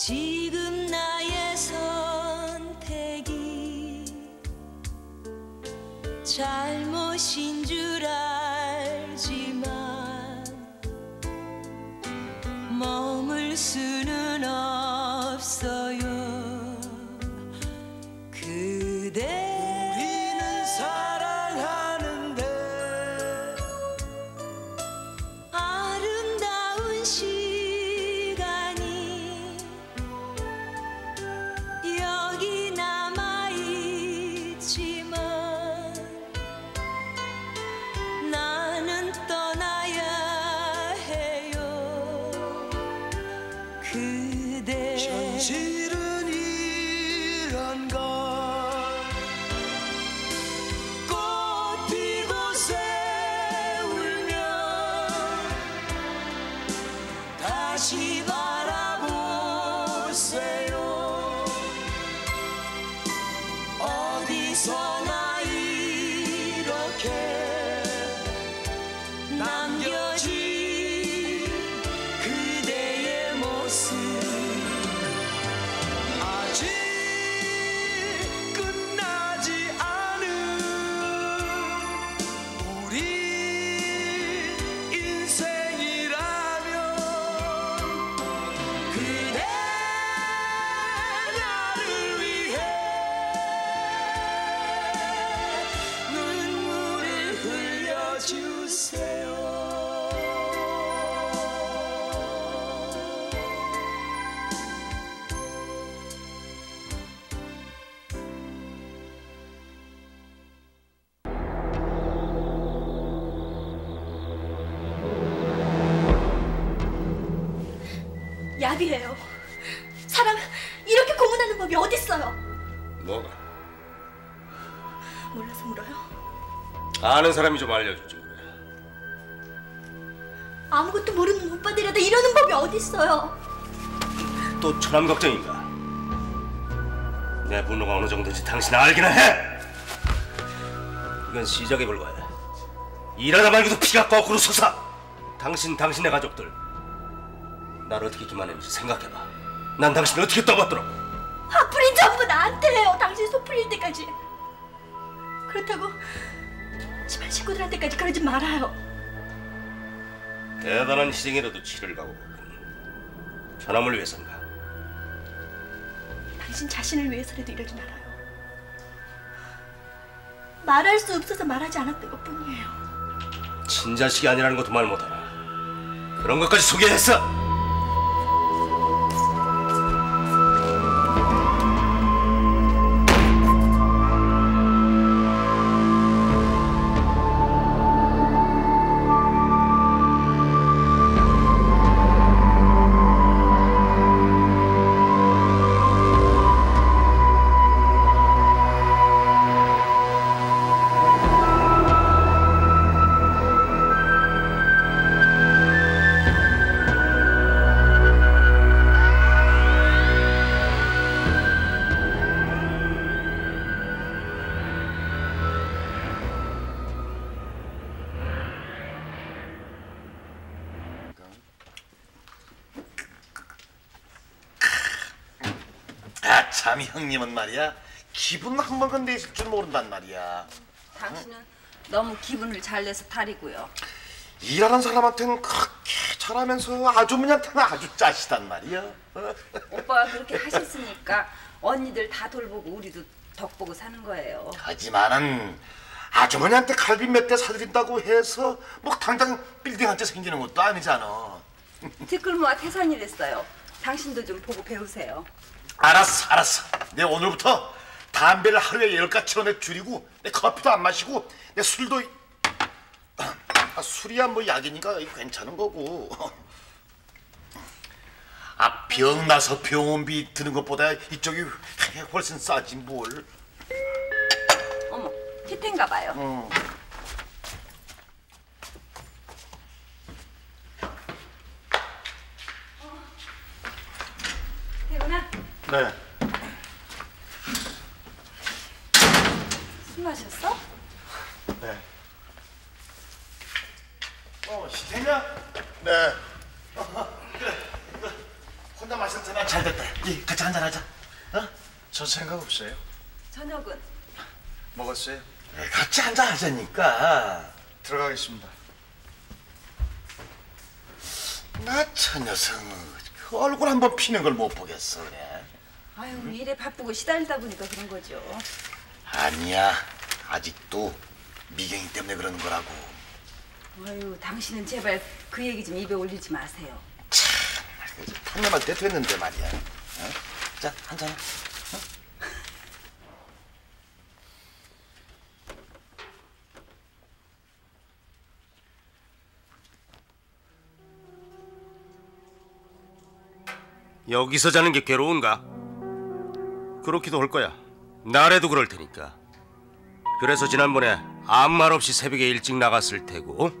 지금 나의 선택이 잘못인 줄 알지만 머물 수는 없어요. 그대 우리는 사랑하는데 아름다운 시간이 여기 남아있지만 나는 떠나야 해요. 그대 현실은 이런걸 꽃 피고 새 울면 다시 바라보세요. 어디서나 이렇게 남겨진 그대의 모습 아직 끝나지 않은 우리 인생이라면 그대 나를 위해 눈물을 흘려주세요. 약이에요. 사람 이렇게 고문하는 법이 어딨어요? 뭐가? 몰라서 물어요? 아는 사람이 좀 알려주지 그래. 아무것도 모르는 오빠들이라도 이러는 법이 어딨어요? 또 천암 걱정인가? 내 분노가 어느 정도인지 당신 알기나 해! 이건 시작에 불과해. 일하다 말고도 피가 거꾸로 솟아. 당신의 가족들 날 어떻게 기만했는지 생각해봐. 난 당신을 어떻게 떠받들어. 화풀이 전부 나한테 해요. 당신 속 풀릴 때까지. 그렇다고 집안 식구들한테까지 그러지 말아요. 대단한 희생이라도 치를 각오했군. 천암을 위해선가? 당신 자신을 위해서라도 이러지 말아요. 말할 수 없어서 말하지 않았던 것뿐이에요. 친자식이 아니라는 것도 말 못하나. 그런 것까지 소개했어. 참 형님은 말이야 기분 한 번간 내실 줄 모른단 말이야. 당신은 너무 기분을 잘 내서 탈이고요. 일하는 사람한테는 그렇게 잘하면서 아주머니한테는 아주 짜시단 말이야. 오빠가 그렇게 하셨으니까 언니들 다 돌보고 우리도 덕보고 사는 거예요. 하지만은 아주머니한테 갈비 몇 대 사드린다고 해서 뭐 당장 빌딩 한 채 생기는 것도 아니잖아. 뒷글무와 태산이랬어요. 당신도 좀 보고 배우세요. 알았어. 내 오늘부터 담배를 하루에 10가치로 내 줄이고 내 커피도 안 마시고 내 술도 술이야 뭐 약이니까 괜찮은 거고. 병 나서 병원비 드는 것보다 이쪽이 훨씬 싸지 뭘. 어머, 티텐가 봐요. 태훈아. 네. 술 마셨어? 네. 시태냐? 네. 그래. 혼자 혼자 마실 때나 잘 됐다. 예, 같이 한잔 하자. 어? 저 생각 없어요. 저녁은 먹었어요. 예, 같이 한잔 하자니까. 들어가겠습니다. 나 저 녀석 그 얼굴 한번 피는 걸 못 보겠어 그래. 아유 일에 바쁘고 시달리다 보니까 그런 거죠. 아니야. 아직도 미경이 때문에 그러는 거라고. 아유 당신은 제발 그 얘기 좀 입에 올리지 마세요. 탄념한테 됐는데 말이야. 어? 자, 한잔 해. 여기서 자는 게 괴로운가? 그렇기도 할 거야. 나래도 그럴 테니까. 그래서 지난번에 아무 말 없이 새벽에 일찍 나갔을 테고.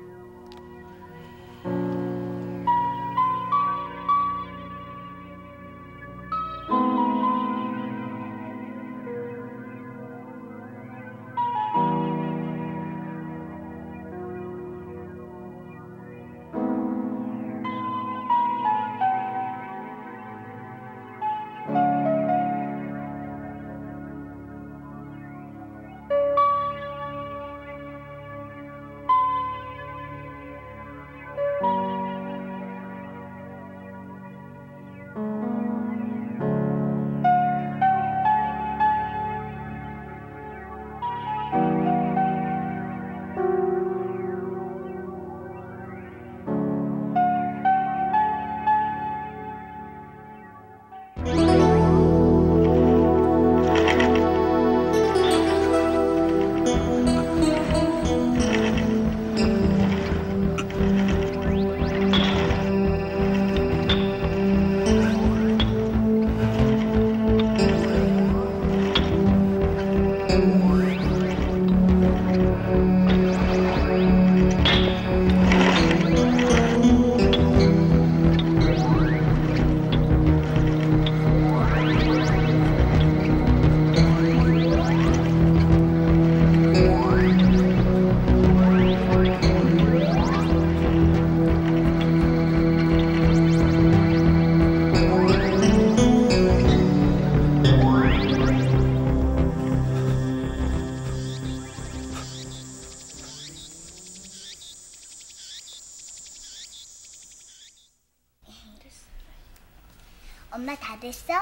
엄마 다 됐어?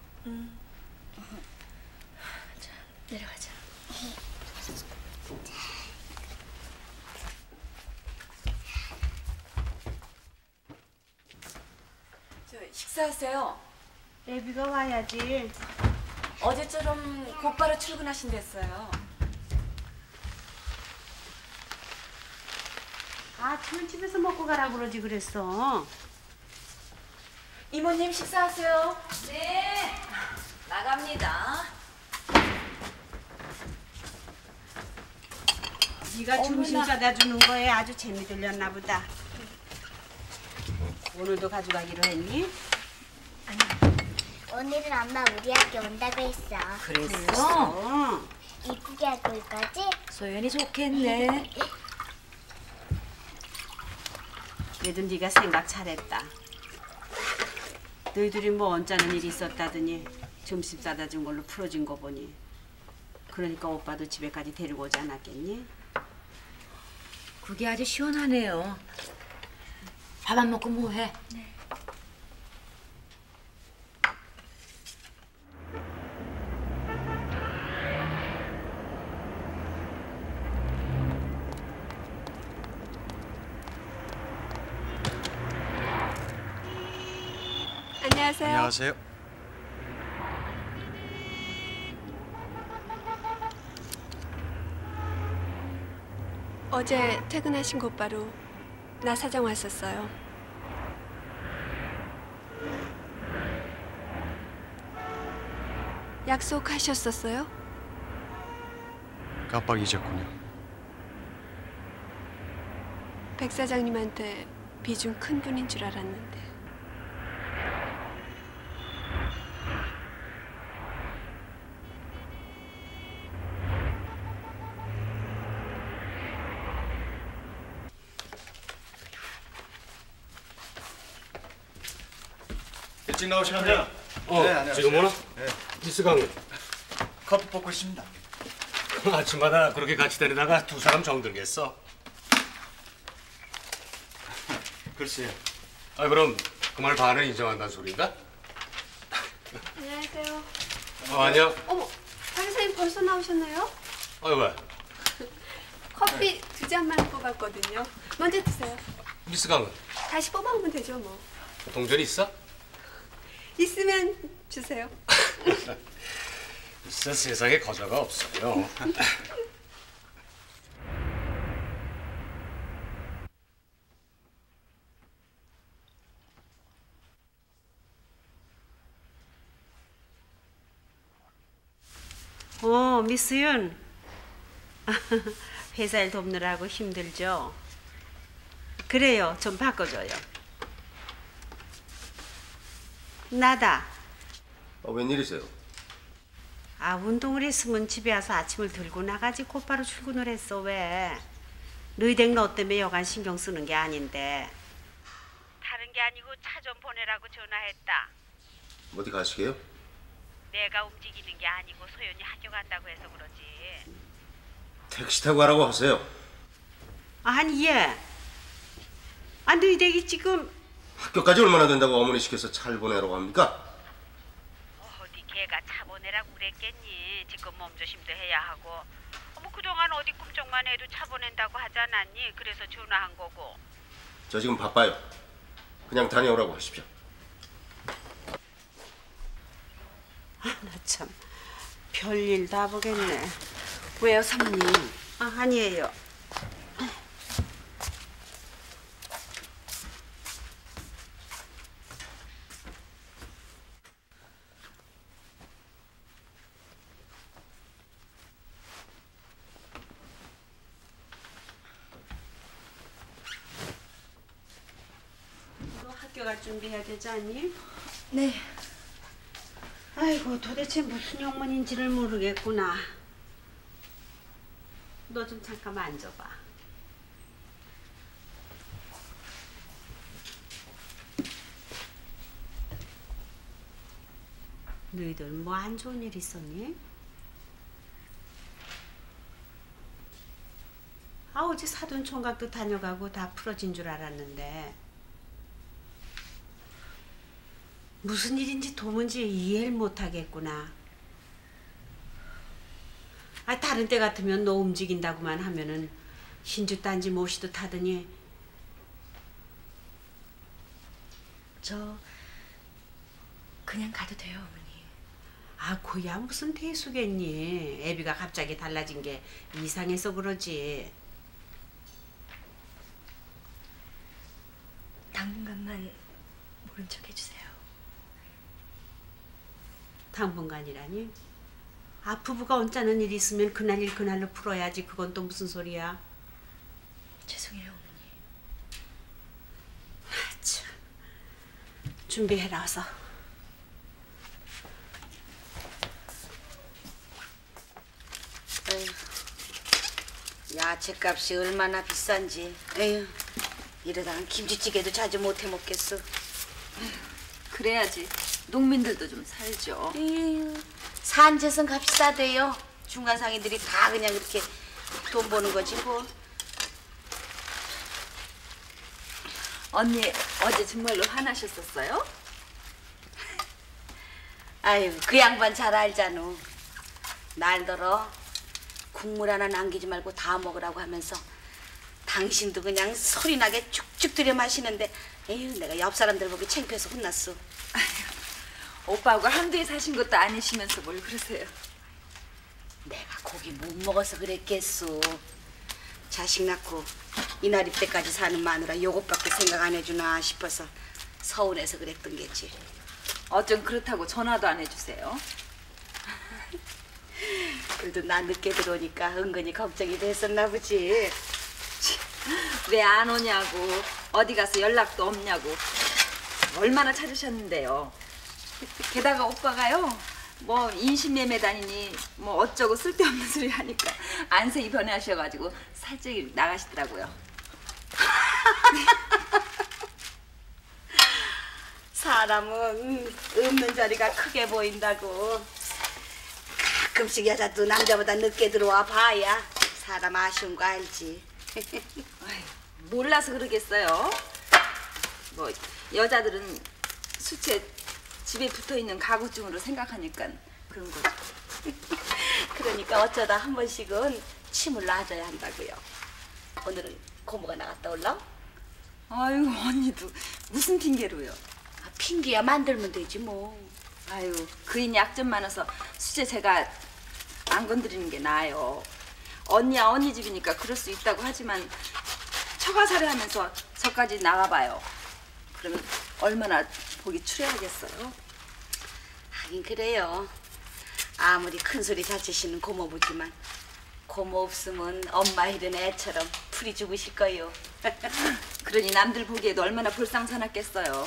자, 내려가자. 저 식사하세요. 애비가 와야지. 어제처럼 곧바로 출근하신댔어요. 아침은 집에서 먹고 가라 그러지 그랬어. 이모님 식사하세요. 네. 나갑니다. 네가 점심 싸다 주는 거에 아주 재미 들렸나 보다. 오늘도 가져가기로 했니? 오늘은 엄마 우리 학교 온다고 했어. 그랬어? 이쁘게 하고 올 거지? 소연이 좋겠네. 그래도 네가 생각 잘했다. 너희들이 뭐 언짢은 일이 있었다더니 점심 싸다 준 걸로 풀어진 거 보니. 그러니까 오빠도 집에까지 데리고 오지 않았겠니? 그게 아주 시원하네요. 밥 안 먹고 뭐 해? 안녕하세요. 안녕하세요. 어제 퇴근하신 곧바로 나 사장 왔었어요. 약속하셨었어요? 깜빡 잊었군요. 백 사장님한테 비중 큰 분인 줄 알았는데. 일찍 나오셨네요. 네, 안녕하세요. 지금 오나? 네. 미스 강은 커피 뽑고 있습니다. 아침마다 그렇게 같이 다니다가 두 사람 정들겠어. 글쎄요. 아 그럼 그 말 반은 인정한다는 소리인가? 안녕하세요. 안녕. 어머, 박사님 벌써 나오셨나요? 왜? 커피 두 잔만 뽑았거든요. 먼저 드세요. 미스 강은 다시 뽑아오면 되죠 뭐. 동전 있어? 있으면 주세요. 진짜 세상에 거저가 없어요. 미스 윤. 회사 일 돕느라고 힘들죠? 그래요, 좀 바꿔줘요. 나다. 웬일이세요? 운동을 했으면 집에 와서 아침을 들고 나가지 곧바로 출근을 했어. 왜? 너희댁 너 때문에 여간 신경 쓰는 게 아닌데. 다른 게 아니고 차 좀 보내라고 전화했다. 어디 가시게요? 내가 움직이는 게 아니고 소연이 학교 간다고 해서 그러지. 택시 타고 가라고 하세요. 아니 얘. 너희댁이 지금 학교까지 얼마나 된다고 어머니 시켜서 차를 보내라고 합니까? 어디 걔가 차 보내라고 그랬겠니. 지금 몸조심도 해야 하고. 그동안 어디 꿈쩍만 해도 차 보낸다고 하지 않았니. 그래서 전화한 거고. 저 지금 바빠요. 그냥 다녀오라고 하십시오. 나 참 별일 다 보겠네. 왜요, 사모님? 아니에요. 너 학교 갈 준비해야 되지 않니? 네. 아이고 도대체 무슨 영문인지를 모르겠구나. 너 좀 잠깐 앉아봐. 너희들 뭐 안 좋은 일 있었니? 어제 사돈 총각도 다녀가고 다 풀어진 줄 알았는데 무슨 일인지 도무지 이해를 못하겠구나. 다른 때 같으면 너 움직인다고만 하면은 신주 딴지 모시도 타더니. 저 그냥 가도 돼요, 어머니. 고야 무슨 대수겠니. 애비가 갑자기 달라진 게 이상해서 그러지. 당분간만 모른 척 해주세요. 당분간이라니? 부부가 언짢은 일이 있으면 그날 일 그날로 풀어야지. 그건 또 무슨 소리야? 죄송해요, 어머니. 참. 준비해라 어서. 야채값이 얼마나 비싼지. 에휴, 이러다간 김치찌개도 자주 못해 먹겠어. 그래야지 농민들도 좀 살죠. 에휴, 산재성 값이 싸대요. 중간 상인들이 다 그냥 그렇게 돈 버는 거지 뭐. 언니 어제 정말로 화나셨었어요? 아유, 그 양반 잘 알잖아. 날더러 국물 하나 남기지 말고 다 먹으라고 하면서 당신도 그냥 소리나게 쭉쭉 들여 마시는데 에휴, 내가 옆 사람들 보기 창피해서 혼났어. 오빠하고 한두에 사신 것도 아니시면서 뭘 그러세요? 내가 고기 못 먹어서 그랬겠소. 자식 낳고 이날 이때까지 사는 마누라 요것밖에 생각 안 해주나 싶어서 서운해서 그랬던 게지. 어쩜 그렇다고 전화도 안 해주세요? 그래도 나 늦게 들어오니까 은근히 걱정이 됐었나 보지. 왜 안 오냐고, 어디 가서 연락도 없냐고 얼마나 찾으셨는데요. 게다가 오빠가요 뭐 인신매매 다니니 뭐 어쩌고 쓸데없는 소리 하니까 안색이 변해하셔가지고 살짝 나가시더라고요. 사람은 없는 자리가 크게 보인다고. 가끔씩 여자도 남자보다 늦게 들어와 봐야 사람 아쉬운 거 알지. 몰라서 그러겠어요. 뭐 여자들은 수채 집에 붙어있는 가구증으로 생각하니까 그런 거죠. 그러니까 어쩌다 한 번씩은 침을 놔줘야 한다고요. 오늘은 고모가 나갔다 올라? 아유 언니도 무슨 핑계로요? 핑계야 만들면 되지 뭐. 아유 그인 약점 많아서 수채 제가 안 건드리는 게 나아요. 언니야 언니 집이니까 그럴 수 있다고 하지만 처가살이 하면서 저까지 나가봐요. 그러면 얼마나 보기 추려하겠어요? 하긴 그래요. 아무리 큰 소리 잘 치시는 고모부지만 고모 없으면 엄마 잃은 애처럼 풀이 죽으실 거요. 그러니 남들 보기에도 얼마나 불쌍사납겠어요.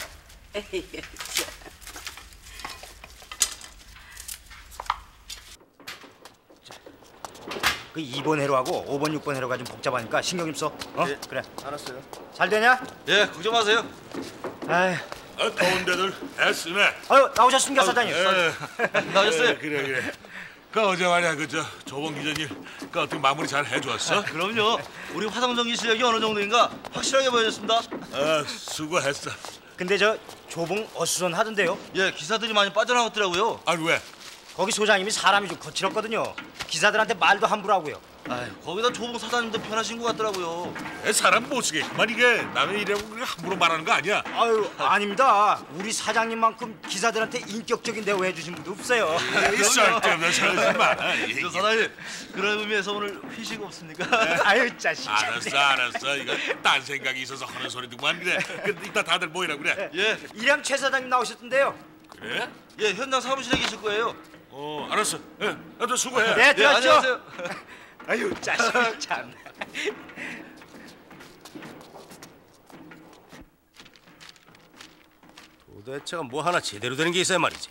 그 2번 회로하고 5번 6번 회로가 좀 복잡하니까 신경 좀 써. 어? 예, 그래. 알았어요. 잘 되냐? 예, 걱정 마세요. 아이. 더운 데들 애쓰네. 아유 나오셨습니까 사장님? 나오셨어요? 그래. 그 어제 말이야 그저 조봉 기자님 그 어떻게 마무리 잘 해줬어? 그럼요. 우리 화성정기 실력이 어느 정도인가 확실하게 보여줬습니다. 수고했어. 근데 저 조봉 어수선 하던데요? 예, 기사들이 많이 빠져나갔더라고요. 아니 왜? 거기 소장님이 사람이 좀 거칠었거든요. 기사들한테 말도 함부로 하고요. 아유, 거기다 조봉 사장님도 편하신 것 같더라고요. 사람 못 쓰겠구만 이게. 남의 일이라고 그냥 함부로 말하는 거 아니야? 아유 아닙니다. 우리 사장님만큼 기사들한테 인격적인 대우 해주신 분도 없어요. 쓸데없는 소리 하지 마. 저 사장님, 그런 의미에서 오늘 휴식 없습니까? 아유 자식. 알았어. 이거 딴 생각이 있어서 하는 소리더구만. 그래. 근데 이따 다들 모이라 그래. 예. 이랑 최 사장님 나오셨던데요. 그래? 예, 현장 사무실에 계실 거예요. 알았어. 너 수고해. 네, 들어가시죠. 안녕하세요. 아유 자식 참. 도대체가 뭐 하나 제대로 되는 게 있어야 말이지.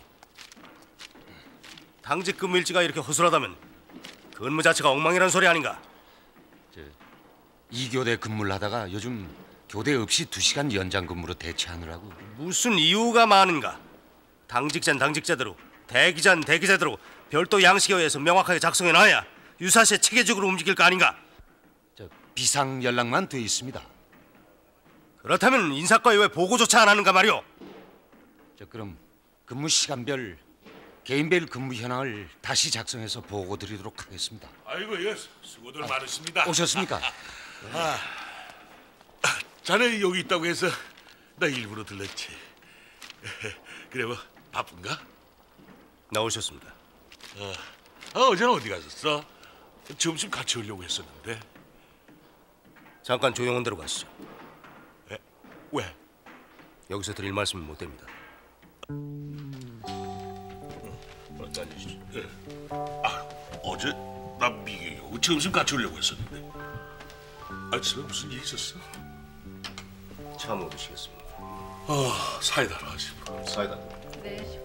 당직 근무 일지가 이렇게 허술하다면 근무 자체가 엉망이라는 소리 아닌가? 2교대 근무를 하다가 요즘 교대 없이 2시간 연장 근무로 대체하느라고. 무슨 이유가 많은가? 당직자는 당직자대로, 대기자는 대기자대로 별도 양식에 의해서 명확하게 작성해놔야 유사시에 체계적으로 움직일 거 아닌가? 비상 연락만 돼 있습니다. 그렇다면 인사과에 왜 보고조차 안 하는가 말이오? 그럼 근무 시간별, 개인별 근무 현황을 다시 작성해서 보고 드리도록 하겠습니다. 아이고 이거 수고들 많으십니다. 오셨습니까? 자네 여기 있다고 해서 나 일부러 들렀지. 그래 뭐 바쁜가? 나오셨습니다. 어제는 어디 갔었어? 점심 같이 오려고 했었는데. 잠깐 조용한 데로 가시죠. 왜? 여기서 드릴 말씀이 못 됩니다. 어디 앉으시죠. 어제 나 미경이하고 점심 같이 오려고 했었는데. 아침에 무슨 일 있었어? 차 못 드시겠습니다. 사이다로 하지 뭐. 사이다. 네.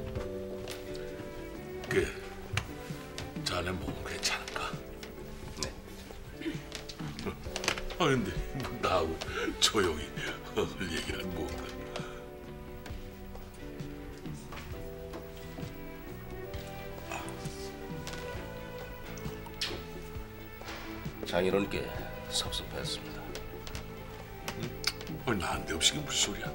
자네 몸 괜찮은가? 네. 근데 뭐 나하고 조용히 얘기는 뭔가. 장인어른께 섭섭했습니다. 나한테 없이 무슨 소리야?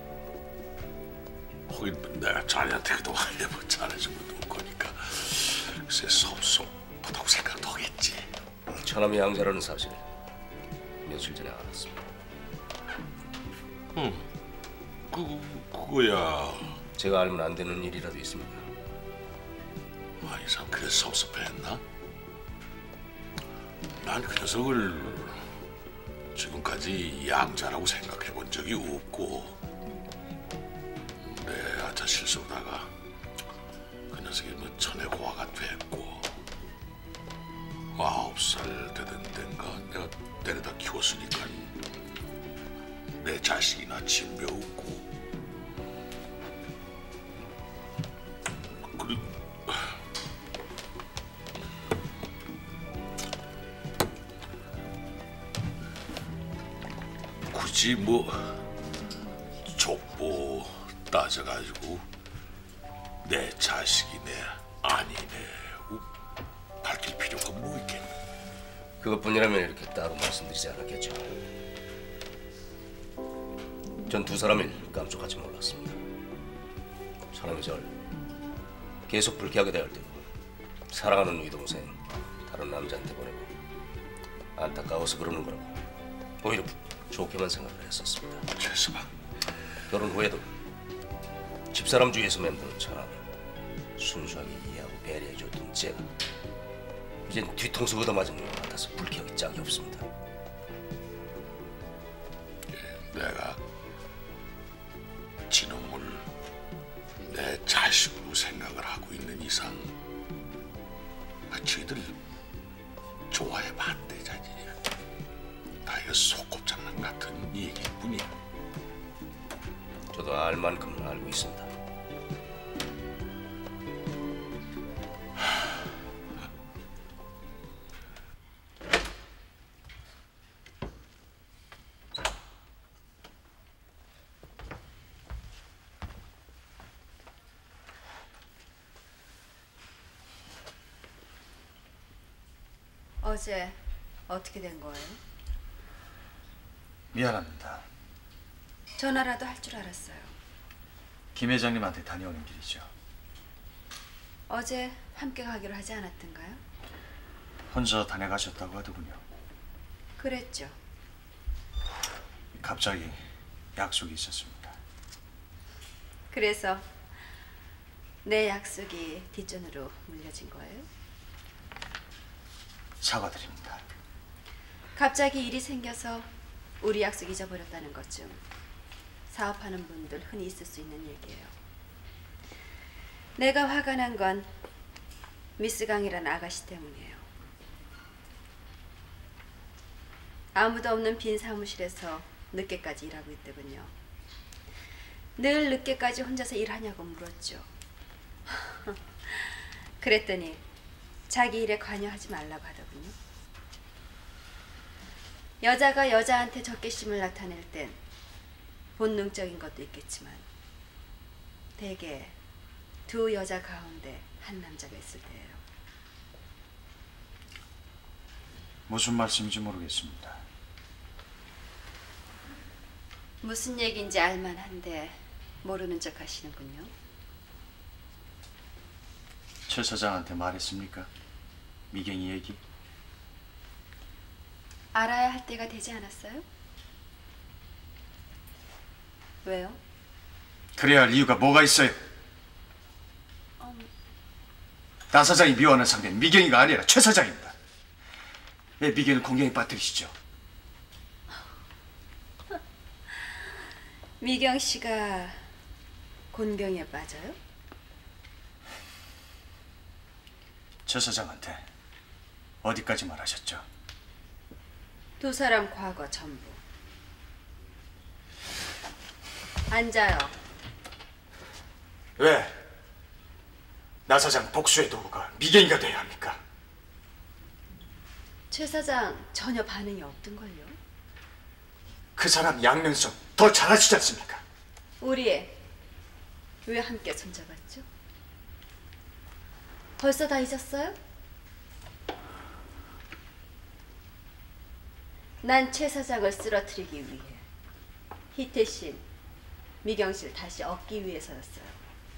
거긴 내가 자네한테 그동안 뭐 잘해준 것도 없고 그러니까 글쎄 섭섭하다고 생각도 하겠지. 처남이 양자라는 사실 며칠 전에 알았습니다. 그거야. 제가 알면 안 되는 일이라도 있습니까? 이 사람 그래서 섭섭했나? 난 그 녀석을 지금까지 양자라고 생각해 본 적이 없고 내 아차 실수하다가 그 녀석이 뭐 천혜고아가 됐고 9살 되던 땐가 내가 데려다 키웠으니까 내 자식이나 진배웠고 굳이 뭐 족보, 딸 따져가지고 내 자식이네 아니네 밝힐 필요가 뭐 있겠네. 그것뿐이라면 이렇게 따로 말씀드리지 않았겠죠. 전 두 사람을 깜짝하지 몰랐습니다. 사람이 절 계속 불쾌하게 대할 때고 사랑하는 우리 동생 다른 남자한테 보내고 안타까워서 그러는 거라고 오히려 좋게만 생각을 했었습니다. 최서방, 결혼 후에도 집사람 주위에서 맴도는 저랑 순수하게 이해하고 배려해줬던 제가 이젠 뒤통수 얻어맞은 것 같아서 불쾌하기 짝이 없습니다. 내가 진홍을 내 자식으로 생각을 하고 있는 이상 저희들 좋아해 봤대자지. 나의 소꿉장난 같은 얘기일 뿐이야. 저도 알 만큼은 알고 있습니다. 어제 어떻게 된 거예요? 미안합니다. 전화라도 할 줄 알았어요. 김 회장님한테 다녀오는 길이죠. 어제 함께 가기로 하지 않았던가요? 혼자 다녀가셨다고 하더군요. 그랬죠. 갑자기 약속이 있었습니다. 그래서 내 약속이 뒷전으로 물려진 거예요? 사과드립니다. 갑자기 일이 생겨서 우리 약속 잊어버렸다는 것 좀 사업하는 분들 흔히 있을 수 있는 얘기예요. 내가 화가 난 건 미스 강이라는 아가씨 때문이에요. 아무도 없는 빈 사무실에서 늦게까지 일하고 있더군요. 늘 늦게까지 혼자서 일하냐고 물었죠. 그랬더니 자기 일에 관여하지 말라고 하더군요. 여자가 여자한테 적개심을 나타낼 땐 본능적인 것도 있겠지만 대개 두 여자 가운데 한 남자가 있을 때예요. 무슨 말씀인지 모르겠습니다. 무슨 얘기인지 알만한데 모르는 척 하시는군요. 최 사장한테 말했습니까? 미경이 얘기? 알아야 할 때가 되지 않았어요? 왜요? 그래야 할 이유가 뭐가 있어요? 나 사장이 미워하는 상대는 미경이가 아니라 최 사장입니다. 왜 미경을 공경에 빠뜨리시죠? 미경 씨가 곤경에 빠져요? 최 사장한테 어디까지 말하셨죠? 두 사람 과거 전부. 앉아요. 왜? 나 사장 복수의 도구가 미경이가 돼야 합니까? 최 사장 전혀 반응이 없던걸요. 그 사람 양면성 더 잘하시지 않습니까? 우리 왜 함께 손잡았죠? 벌써 다 잊었어요? 난 최 사장을 쓰러뜨리기 위해 희태 씨, 미경 씨를 다시 얻기 위해서였어요.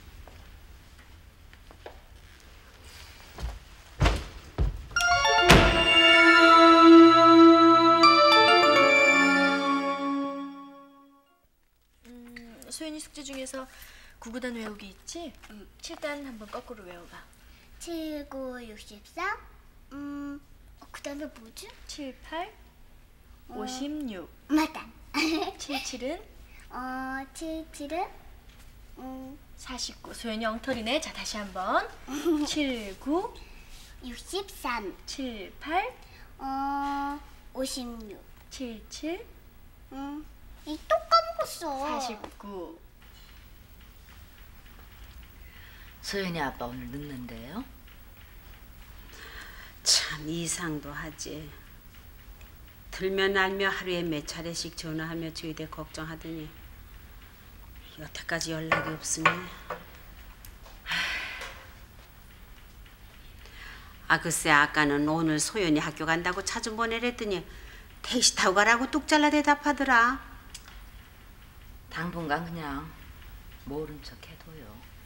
소연이 숙제 중에서 9구단 외우기 있지? 7단 한번 거꾸로 외워봐. 7, 9, 63. 그 다음에 뭐지? 7, 8, 56. 맞다. 7, 7은? 7, 7은? 49. 소연이 엉터리네. 자, 다시 한번. 7, 9, 63. 7, 8, 56. 7, 7. 이 또 까먹었어. 49. 소연이 아빠 오늘 늦는데요? 참 이상도 하지. 들며 날며 하루에 몇 차례씩 전화하며 저희들 걱정하더니 여태까지 연락이 없으니. 아 글쎄 아까는 오늘 소연이 학교 간다고 차 좀 보내랬더니 택시 타고 가라고 뚝 잘라 대답하더라. 당분간 그냥 모른 척 해둬요.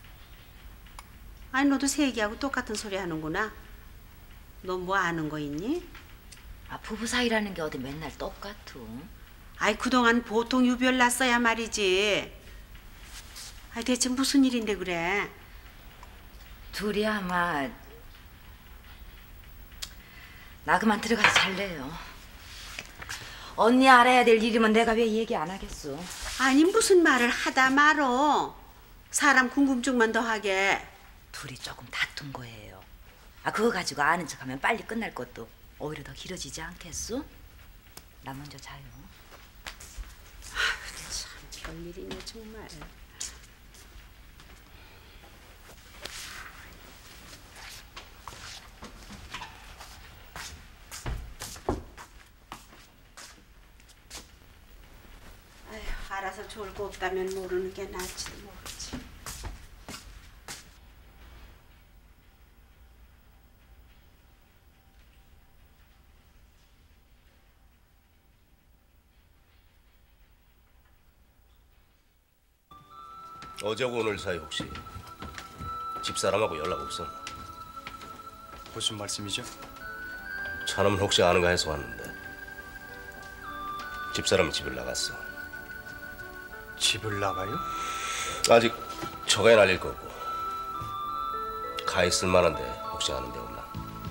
아니 너도 세기하고 똑같은 소리 하는구나. 너 뭐 아는 거 있니? 아 부부 사이라는 게 어디 맨날 똑같어. 아이 그동안 보통 유별 났어야 말이지. 아이 대체 무슨 일인데 그래? 둘이 아마 나 그만 들어가서 잘래요. 언니 알아야 될 일이면 내가 왜 얘기 안 하겠어. 아니 무슨 말을 하다 말어. 사람 궁금증만 더 하게. 둘이 조금 다툰 거예요. 아 그거 가지고 아는 척하면 빨리 끝날 것도 오히려 더 길어지지 않겠어? 나 먼저 자요. 참 별일이네 정말. 아휴, 알아서 좋을 거 없다면 모르는 게 낫지도 모르지. 어제하고 오늘 사이 혹시 집사람하고 연락 없었나? 무슨 말씀이죠? 차놈은 혹시 아는가 해서 왔는데 집사람이 집을 나갔어. 집을 나가요? 아직 처가에 날릴 거고 가 있을 만한데 혹시 아는 데 없나?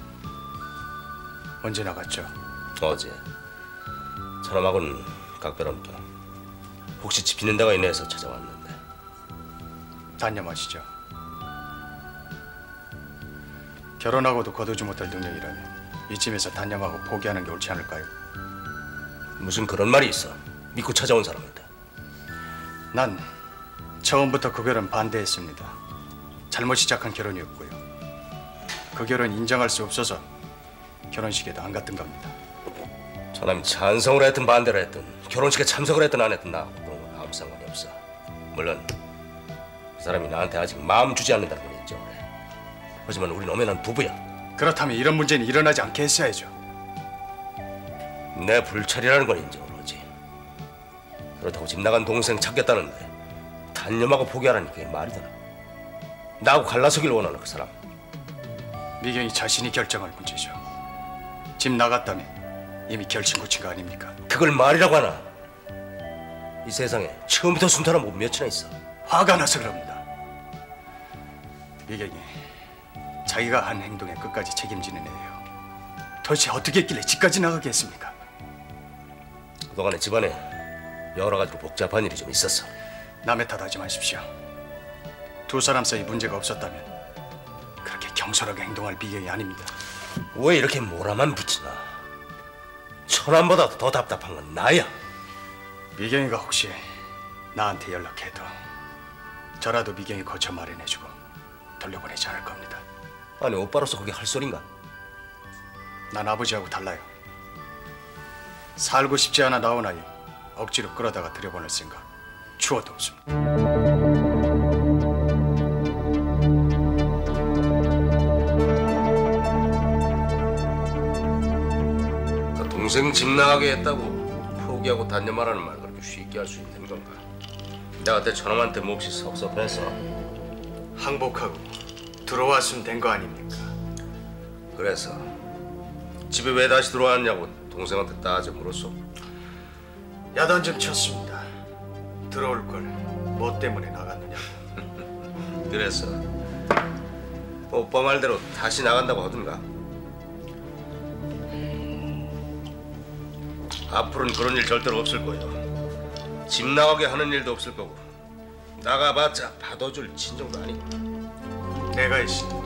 언제 나갔죠? 어제. 차놈하고는 각별합니다. 혹시 집 있는 데가 있나 해서 찾아왔는데. 단념하시죠. 결혼하고도 거두지 못할 능력이라면 이쯤에서 단념하고 포기하는 게 옳지 않을까요? 무슨 그런 말이 있어. 믿고 찾아온 사람인데. 난 처음부터 그 결혼 반대했습니다. 잘못 시작한 결혼이었고요. 그 결혼 인정할 수 없어서 결혼식에도 안 갔던 겁니다. 저남이 찬성을 했든 반대를 했든 결혼식에 참석을 했든 안 했든 나하고 그런 건 아무 상관이 없어. 물론 그 사람이 나한테 아직 마음 주지 않는다는 건 인정을 해. 하지만 우린 엄연한 부부야. 그렇다면 이런 문제는 일어나지 않게 했어야죠. 내 불찰이라는 건 인정을 하지. 그렇다고 집 나간 동생 찾겠다는데 단념하고 포기하라니 그게 말이 되나? 나하고 갈라서길 원하는 그 사람. 미경이 자신이 결정할 문제죠. 집 나갔다면 이미 결심 고친 거 아닙니까? 그걸 말이라고 하나? 이 세상에 처음부터 순탄한 몸 몇이나 있어. 화가 나서 그럽니다. 미경이 자기가 한 행동에 끝까지 책임지는 애예요. 도대체 어떻게 했길래 집까지 나가게 했습니까? 그동안에 집안에 여러 가지로 복잡한 일이 좀 있었어. 남의 탓하지 마십시오. 두 사람 사이 문제가 없었다면 그렇게 경솔하게 행동할 미경이 아닙니다. 왜 이렇게 몰아만 붙이나? 천안보다 더 답답한 건 나야. 미경이가 혹시 나한테 연락해도 저라도 미경이 거쳐 마련해주고 돌려보내지 않을 겁니다. 아니 오빠로서 그게 할 소린가? 난 아버지하고 달라요. 살고 싶지 않아 나온 아이 억지로 끌어다가 들여보낼 생각 추워도 없습니다. 동생 집 나가게 했다고 포기하고 단념하라는 말 그렇게 쉽게 할 수 있는 건가? 내가 그때 저놈한테 몹시 섭섭해서 항복하고 들어왔으면 된 거 아닙니까? 그래서 집에 왜 다시 들어왔냐고 동생한테 따져 물었어. 야단 좀 쳤습니다. 들어올 걸 뭐 때문에 나갔느냐고. 그래서 오빠 말대로 다시 나간다고 하던가. 앞으로는 그런 일 절대로 없을 거예요. 집 나가게 하는 일도 없을 거고 나가봤자 받아줄 친정도 아니고. 내가 있습니다.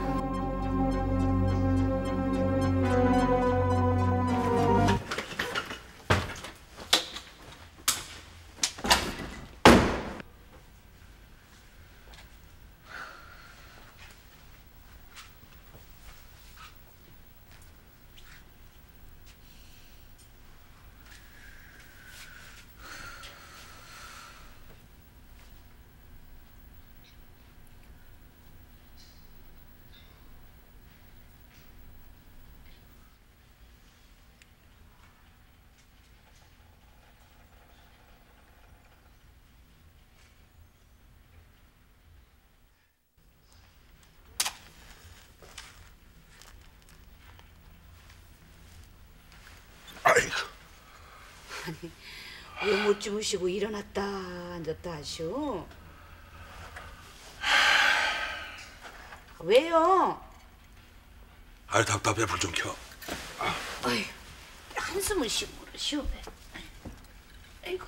아니, 왜 못 주무시고 일어났다 앉았다 하시오? 왜요? 아이 답답해. 불 좀 켜. 어이, 한숨을 쉬고 그러시오. 아이고.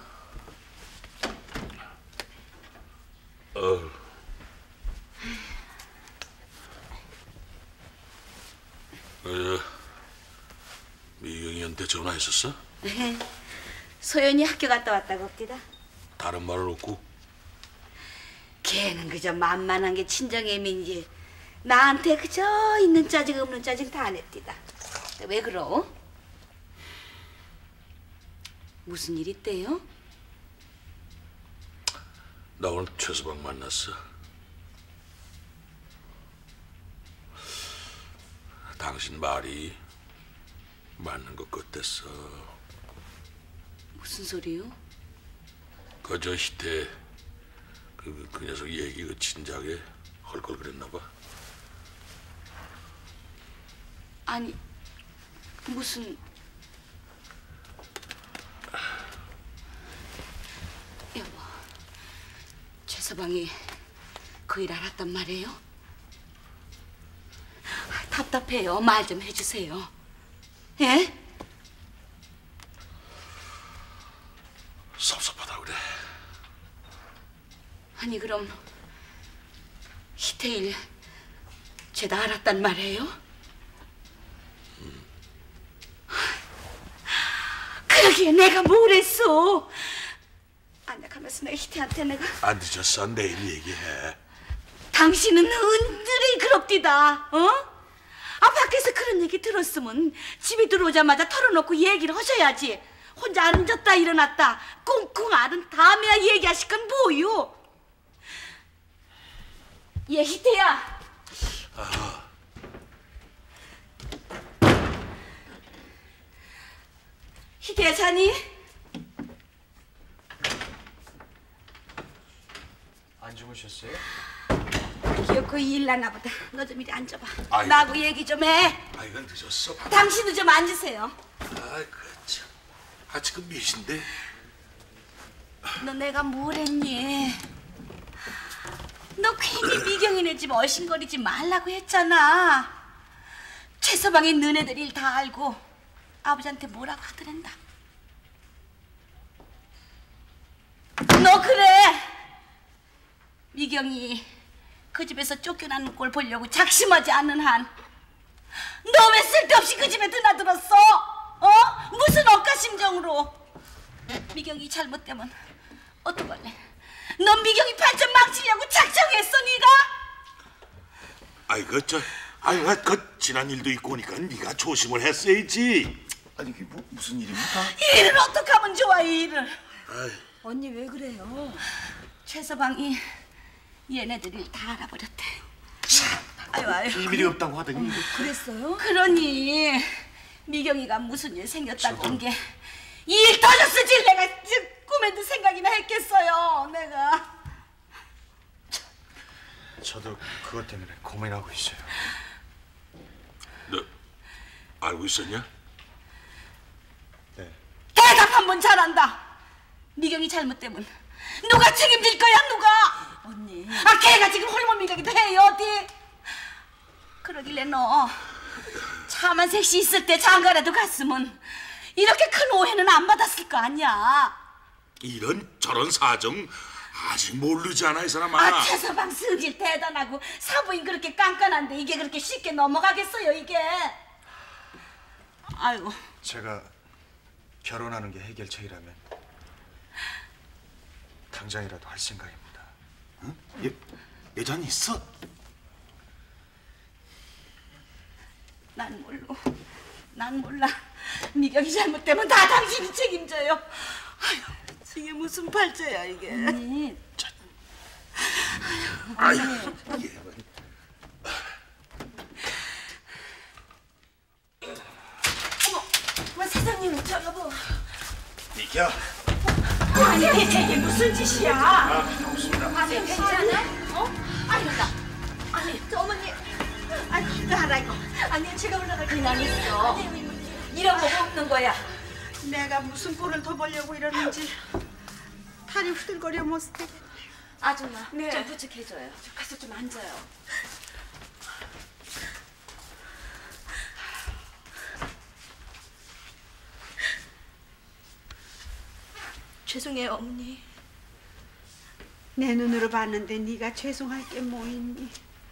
미경이한테 전화했었어? 네, 소연이 학교 갔다 왔다고 합니다. 다른 말은 없고? 걔는 그저 만만한 게 친정애미인지 나한테 그저 있는 짜증 없는 짜증 다 안 했디다. 왜 그러? 무슨 일 있대요? 나 오늘 최서방 만났어. 당신 말이 맞는 것 같았어. 무슨 소리요? 그저 희태 그 녀석 얘기 그 진작에 헐걸그랬나 봐. 아니 무슨 여보, 최서방이 그 일 알았단 말이에요? 답답해요. 말 좀 해주세요. 예? 섭섭하다 그래. 아니 그럼 희태 일 죄다 알았단 말이에요? 그러기에 내가 뭘 했어? 안약하면서 내가 희태한테 내가 안 늦었어. 내일 얘기해. 당신은 은근히 그럽디다. 어? 밖에서 그런 얘기 들었으면 집에 들어오자마자 털어놓고 얘기를 하셔야지. 혼자 앉았다 일어났다 꽁꽁 앓은 다음에야 얘기하실 건 뭐요? 얘 희태야. 희태야 자니? 안 주무셨어요? 기어코 일 나나 보다. 너 좀 이리 앉아봐. 아이고. 나하고 얘기 좀 해. 아 이건 늦었어. 당신도 좀 앉으세요. 아 그참. 아 지금 몇 시인데? 너 내가 뭘 했니? 너 괜히 미경이네 집 얼씬거리지 말라고 했잖아. 최서방이 너네들 일 다 알고 아버지한테 뭐라고 하더란다. 너 그래. 미경이 그 집에서 쫓겨나는 꼴 보려고 작심하지 않는 한 너 왜 쓸데없이 그 집에 드나들었어? 무슨 억가심정으로? 미경이 잘못되면 어떡할래? 넌 미경이 발전 망치려고 작정했어 네가? 아이 그 지난 일도 있고 오니까 네가 조심을 했어야지. 아니 이게 무슨 일입니까? 이 일을 어떻게 하면 좋아 이 일을? 아이. 언니 왜 그래요? 최서방이 얘네들 일 다 알아버렸대. 아유. 비밀이 없다고 하더니 그랬어요? 그러니 미경이가 무슨 일 생겼다고 게 이 일 터졌을지 내가 꿈에도 생각이나 했겠어요. 내가 저도 그것 때문에 고민하고 있어요. 너 알고 있었냐? 네. 대답 한 번 잘한다. 미경이 잘못되면 누가 책임질 거야 누가? 언니. 걔가 지금 홀몸 밀가기도 해요 어디? 그러길래 너 차만 셋이 있을 때 장가라도 갔으면 이렇게 큰 오해는 안 받았을 거 아니야. 이런 저런 사정 아직 모르잖아 이 사람아. 최서방 성질 대단하고 사부인 그렇게 깐깐한데 이게 그렇게 쉽게 넘어가겠어요 이게. 아이고. 제가 결혼하는 게 해결책이라면 당장이라도 할 생각입니다. 응? 여자는 있어? 난 몰라. 미경이 잘못되면 다 당신이 책임져요. 아유, 이게 무슨 팔자야 이게. 언니. 어머, 사장님 저 여보. 미겨. 아니 이게 무슨 짓이야? 없습니다. 아니 괜찮아? 아니 저 어머니. 아니 이거 하라 이거. 아니 제가 올라갈 그냥 있어. 이런 거 먹는 거야. 내가 무슨 꼴을 더 보려고 이러는지 다리 후들거려 못 쓰겠네. 아줌마, 네. 좀 부축해줘요. 가서 좀 앉아요. 죄송해요, 어머니. 내 눈으로 봤는데 네가 죄송할 게 뭐 있니?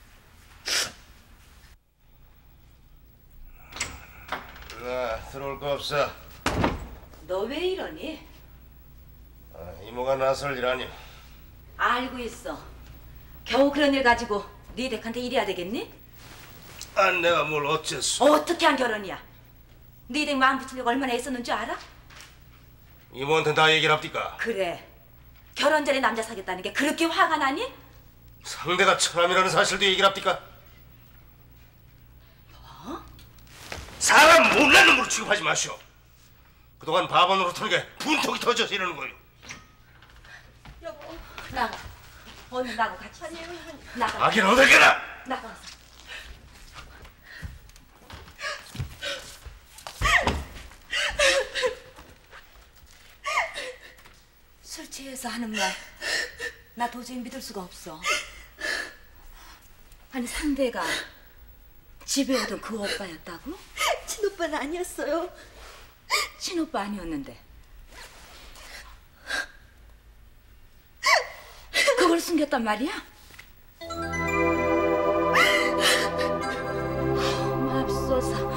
들어올 거 없어. 너 왜 이러니? 이모가 나설 일 아니야. 알고 있어. 겨우 그런 일 가지고 네 댁한테 이래야 되겠니? 내가 뭘 어째서. 어떻게 한 결혼이야? 네 댁 마음 붙이려고 얼마나 애썼는 줄 알아? 이모한테 다 얘기를 합디까? 그래. 결혼 전에 남자 사귀었다는 게 그렇게 화가 나니? 상대가 처남이라는 사실도 얘기를 합디까? 뭐? 사람 못난 놈으로 취급하지 마시오. 그동안 바보 노릇하는 게 분통이 터져서 이러는 거요. 여보, 나가. 오늘 나하고 같이 있어. 나가. 아긴 어딜게나. 나가서. 술 취해서 하는 말, 나 도저히 믿을 수가 없어. 아니 상대가 집에 오던 그 오빠였다고? 친오빠는 아니었어요. 친오빠 아니었는데 그걸 숨겼단 말이야? 맙소사.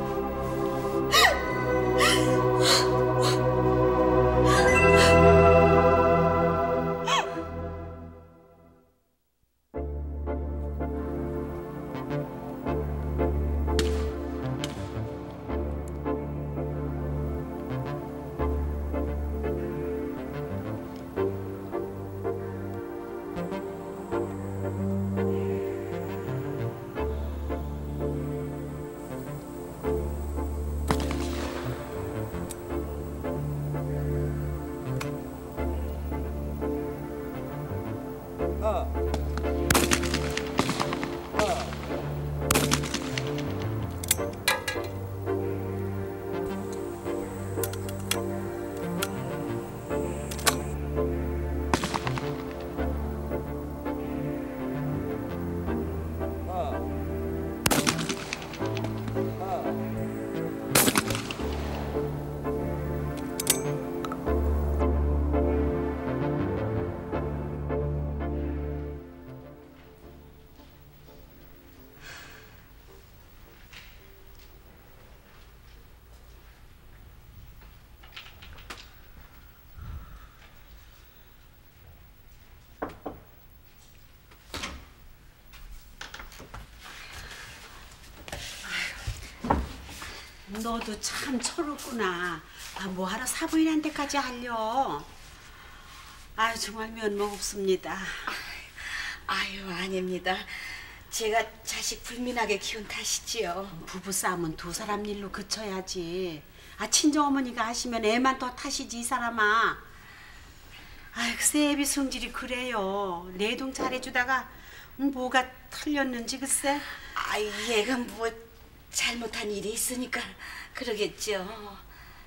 너도 참 철없구나. 뭐하러 사부인한테까지 하려. 아유 정말 면목 없습니다. 아유 아닙니다. 제가 자식 불민하게 키운 탓이지요. 부부싸움은 두 사람 일로 그쳐야지. 친정어머니가 하시면 애만 더 탓이지 이 사람아. 아유 글쎄 애비 성질이 그래요. 내동 잘해주다가 뭐가 틀렸는지 글쎄. 얘가 뭐 잘못한 일이 있으니까 그러겠죠.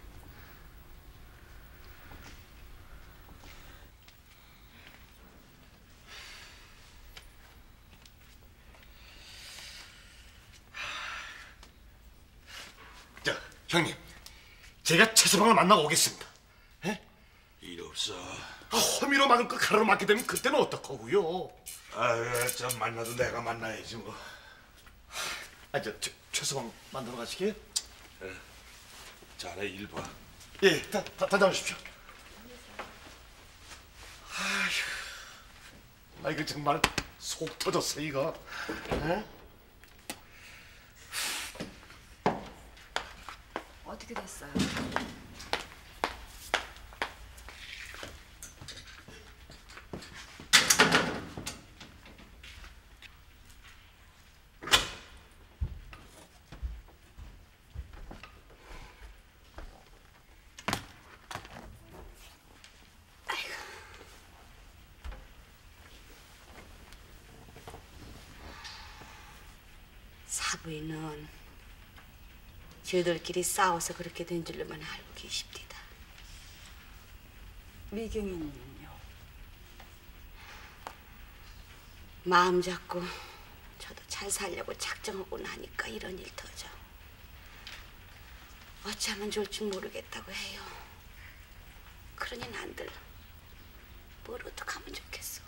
형님, 제가 최서방을 만나고 오겠습니다. 에? 일 없어. 허미로 막을 거 가로로 막게 되면 그때는 어떡하고요? 저 만나도 내가 만나야지 뭐. 최서방 만나러 가시게요? 자네 일 봐. 예, 다녀오십시오. 아휴, 이거 정말 속 터졌어 이거. 에? 어떻게 됐어요? 사부인은 저희들끼리 싸워서 그렇게 된 줄로만 알고 계십니다. 미경이는요? 마음 잡고 저도 잘 살려고 작정하고 나니까 이런 일 터져. 어찌하면 좋을지 모르겠다고 해요. 그러니 난들 뭘 어떡하면 좋겠어.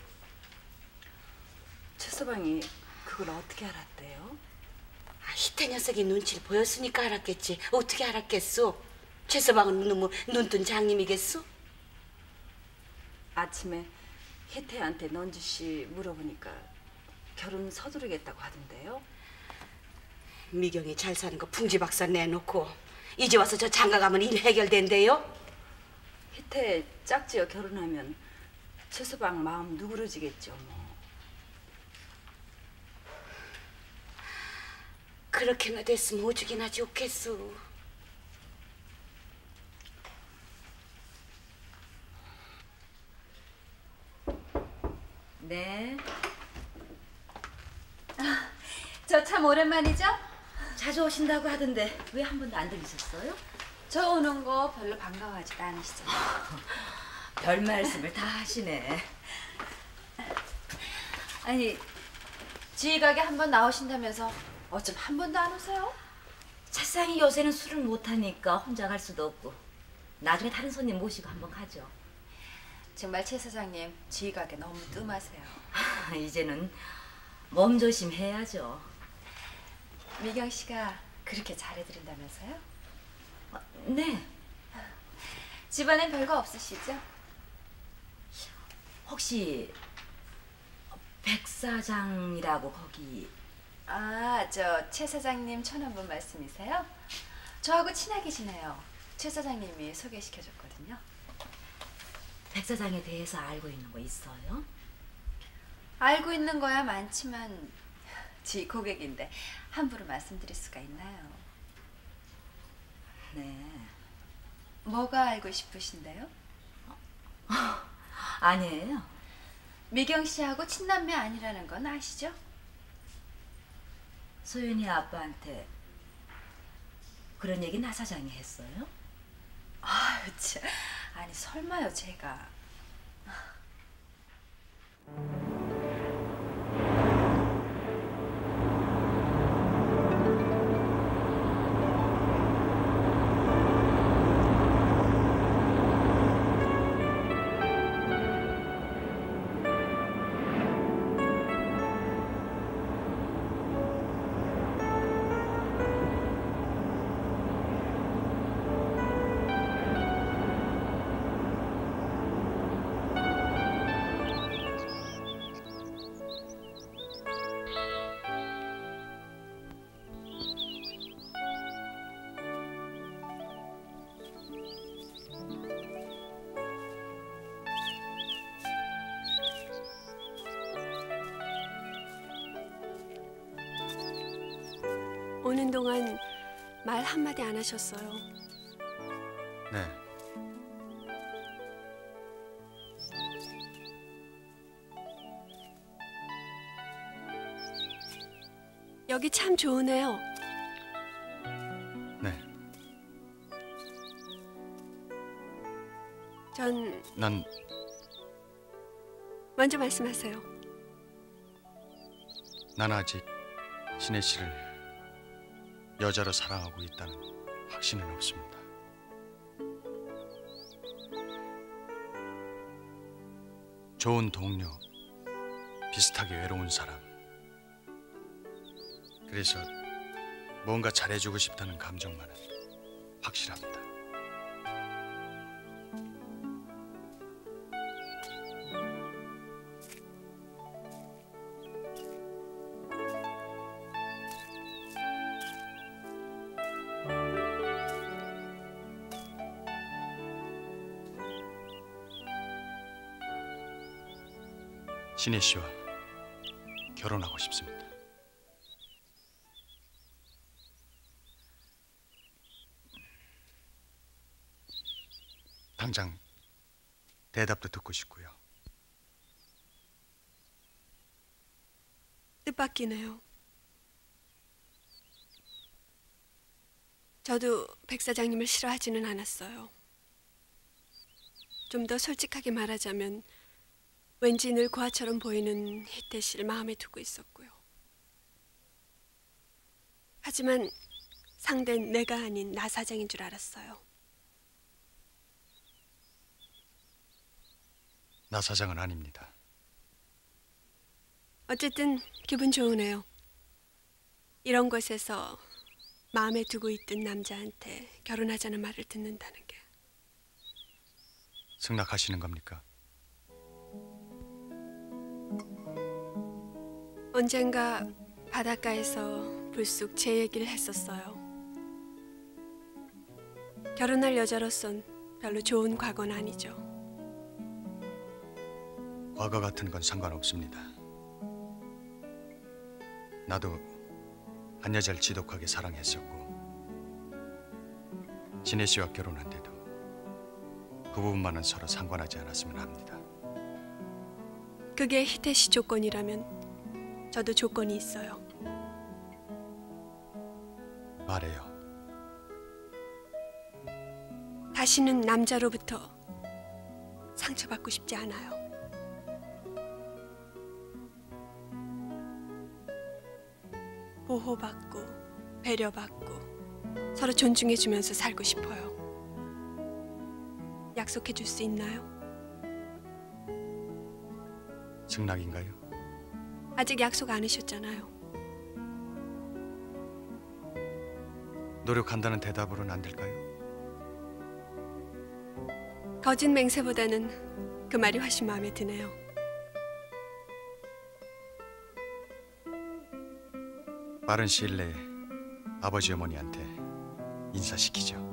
최서방이 그걸 어떻게 알았대요? 희태 녀석이 눈치를 보였으니까 알았겠지. 어떻게 알았겠소? 최서방은 너무 눈뜬 장님이겠소? 아침에 희태한테 넌주 씨 물어보니까 결혼 서두르겠다고 하던데요. 미경이 잘 사는 거 풍지박산 내놓고 이제 와서 저 장가 가면 일 해결된대요? 희태 짝지어 결혼하면 최서방 마음 누그러지겠죠 뭐. 그렇게나 됐으면 오죽이나 좋겠소. 네. 저 참 오랜만이죠? 자주 오신다고 하던데 왜 한 번도 안 들리셨어요? 저 오는 거 별로 반가워하지도 않으시잖아요. 별 말씀을 다 하시네. 아니, 지희 가게 한 번 나오신다면서 어쩜 한 번도 안 오세요? 차상이 요새는 술을 못하니까 혼자 갈 수도 없고 나중에 다른 손님 모시고 한번 가죠. 정말 최 사장님 지희 가게 너무 뜸하세요. 이제는 몸조심 해야죠. 미경 씨가 그렇게 잘해드린다면서요? 네. 집안엔 별거 없으시죠? 혹시 백 사장이라고 거기... 아, 저 최 사장님 천원분 말씀이세요? 저하고 친하게 지내요. 최 사장님이 소개시켜줬거든요. 백 사장에 대해서 알고 있는 거 있어요? 알고 있는 거야 많지만 지 고객인데 함부로 말씀드릴 수가 있나요? 네. 뭐가 알고 싶으신데요? 아니에요. 미경 씨하고 친남매 아니라는 건 아시죠? 소연이 아빠한테 그런 얘기 나 사장이 했어요? 아유 참, 아니 설마요 제가. 오는 동안 말 한마디 안 하셨어요. 네. 여기 참 좋으네요. 네. 난 먼저 말씀하세요. 난 아직 신혜 씨를 여자로 사랑하고 있다는 확신은 없습니다. 좋은 동료, 비슷하게 외로운 사람. 그래서 뭔가 잘해주고 싶다는 감정만은 확실합니다. 신혜 씨와 결혼하고 싶습니다. 당장 대답도 듣고 싶고요. 뜻밖이네요. 저도 백 사장님을 싫어하지는 않았어요. 좀 더 솔직하게 말하자면 왠지 늘 고아처럼 보이는 희태 씨를 마음에 두고 있었고요. 하지만 상대는 내가 아닌 나 사장인 줄 알았어요. 나 사장은 아닙니다. 어쨌든 기분 좋으네요. 이런 곳에서 마음에 두고 있던 남자한테 결혼하자는 말을 듣는다는 게. 승낙하시는 겁니까? 언젠가 바닷가에서 불쑥 제 얘기를 했었어요. 결혼할 여자로선 별로 좋은 과거는 아니죠. 과거 같은 건 상관없습니다. 나도 한 여자를 지독하게 사랑했었고 진혜 씨와 결혼한데도 그 부분만은 서로 상관하지 않았으면 합니다. 그게 희태 씨 조건이라면 저도 조건이 있어요. 말해요. 다시는 남자로부터 상처받고 싶지 않아요. 보호받고 배려받고 서로 존중해주면서 살고 싶어요. 약속해 줄 수 있나요? 승낙인가요? 아직 약속 안 하셨잖아요. 노력한다는 대답으로는 안 될까요? 거짓 맹세보다는 그 말이 훨씬 마음에 드네요. 빠른 시일 내에 아버지 어머니한테 인사시키죠.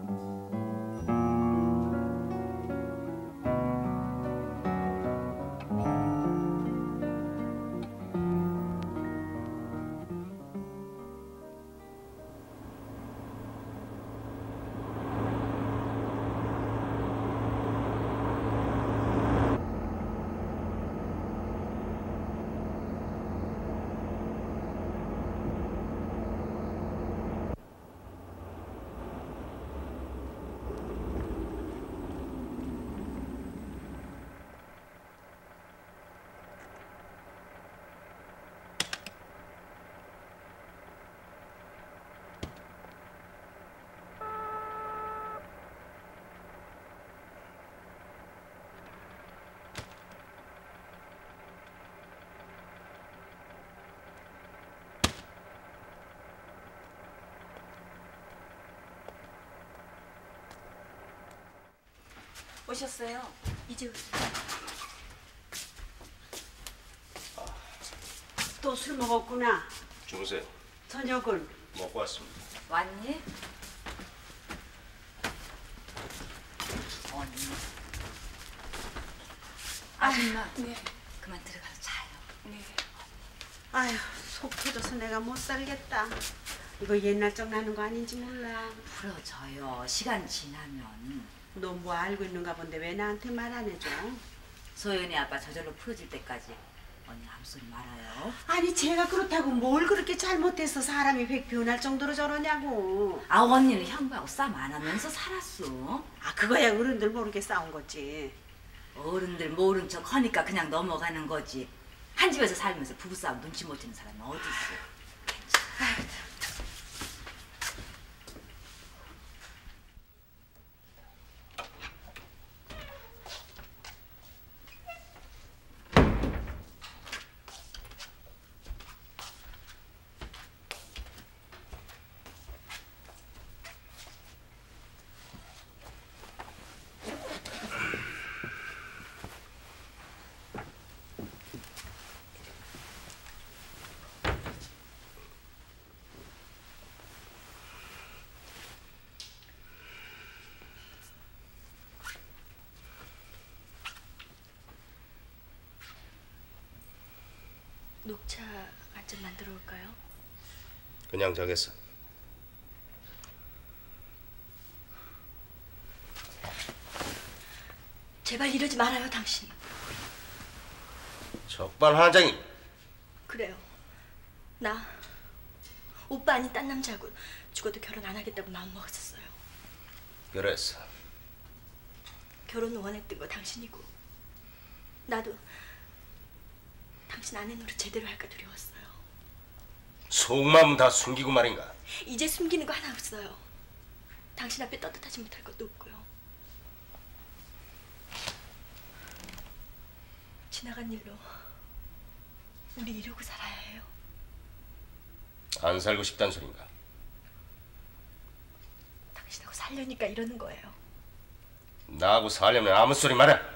오셨어요? 이제 오세요. 또 술 먹었구나. 주무세요. 저녁은? 먹고 왔습니다. 왔니? 언니. 아줌마. 네. 그만 들어가서 자요. 네. 아휴, 속 터져서 내가 못 살겠다. 이거 옛날적 나는 거 아닌지 몰라. 풀어줘요. 시간 지나면. 너 뭐 알고 있는가 본데 왜 나한테 말 안 해줘? 소연이 아빠 저절로 풀어질 때까지 언니 아무 소리 말아요. 아니 제가 그렇다고 뭘 그렇게 잘못해서 사람이 백 변할 정도로 저러냐고. 아 언니는 형부하고 싸움 안 하면서 살았어. 아 그거야 어른들 모르게 싸운 거지. 어른들 모른 척 하니까 그냥 넘어가는 거지. 한 집에서 살면서 부부싸움 눈치 못 채는 사람이 어디 있어. 녹차 한 잔 만들어 올까요? 그냥 자겠어. 제발 이러지 말아요, 당신. 적반하장이. 그래요. 나 오빠 아닌 딴 남자하고 죽어도 결혼 안 하겠다고 마음 먹었었어요. 그랬어. 결혼을 원했던 거 당신이고 나도 당신 아내 노릇 제대로 할까 두려웠어요. 속마음 다 숨기고 말인가? 이제 숨기는 거 하나 없어요. 당신 앞에 떳떳하지 못할 것도 없고요. 지나간 일로 우리 이러고 살아야 해요. 안 살고 싶단 소린가? 당신하고 살려니까 이러는 거예요. 나하고 살려면 아무 소리 마라.